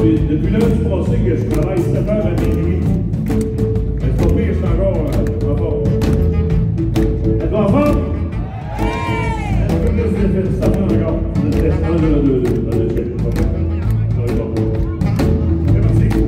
Depuis lundi passé que je travaille 7 heures à minuit. Mais c'est pas pire, je suis encore en forme. Êtes-vous en forme? Un peu plus de félicitations encore. Vous êtes restant de le chef. Merci.